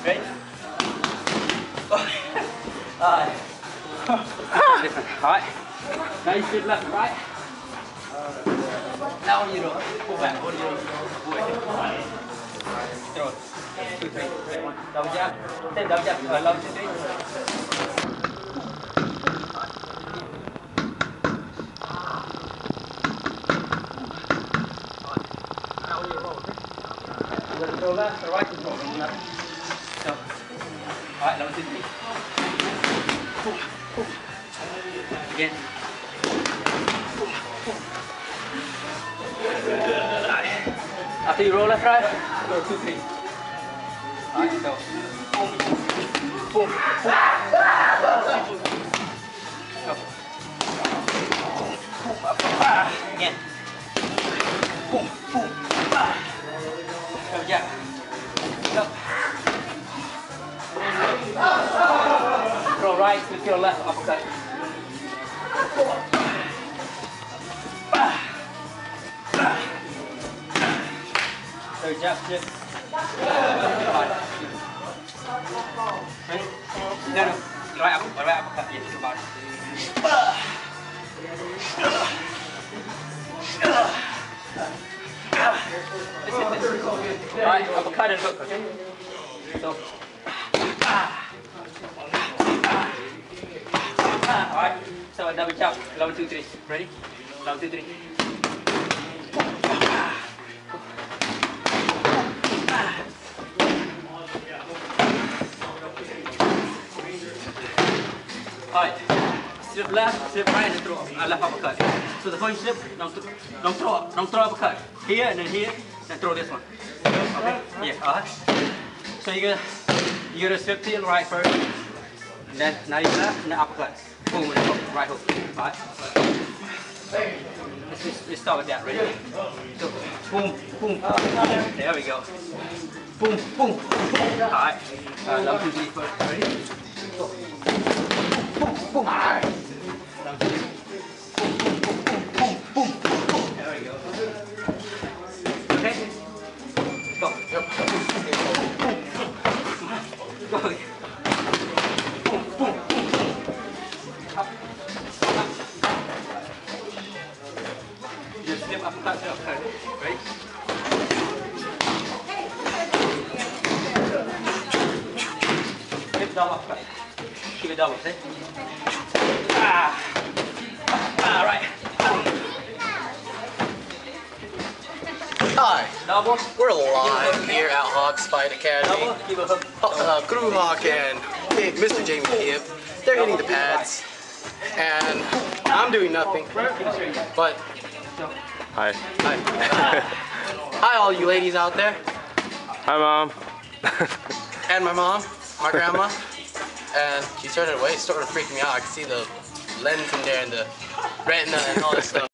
Ready? Alright. Different. Alright. Now you should left and right. Now on your roll. Pull back. On your roll. Throw it. 2, 3. Double jab. Then double jab. Love 2, 3. Go left or right control. So, alright, level 2, 3. Again. After you roll left, right, go 2, 3. Alright, go. Boom, boom, boom. Go. Again. Boom, boom. Go, jab. Go. Throw right with your left uppercut. Third jab, jab. Ready? No. Right uppercut. Yes, your body. Alright, uppercut and hook, okay? So, alright, so a double chop, level 2, 3. Ready? Level 2, 3. Alright, slip left, slip right, and throw left uppercut. So the first slip, don't throw uppercut. Here and then here, then throw this one. Okay? Yeah, So you gotta slip to your right first, and then now you left, and then uppercut. Boom, and hook, right hook. Alright? Let's start with that, ready? So, boom, boom. There we go. Boom, boom. Alright. Level 2, 3 first. Ready? Go. Boom, boom. Alright. Level 2, 3. Boom, boom, boom, boom. There we go. Okay? Go. Yep. Go. Boom, boom. Up. Just slip uppercut to uppercut. Ready? Slip double uppercut. Keep it double, see? Right. Hi, Double. we're live here at Hawks Fight Academy. Double. Keep a hook. Guru Hawk and Mr. Jamie Kip, they're hitting the pads, and I'm doing nothing. But Hi. hi, all you ladies out there, Hi, Mom. and my mom, my grandma, and she's turning away, it's starting to freak me out. I can see the lens in there and the retina and all this stuff.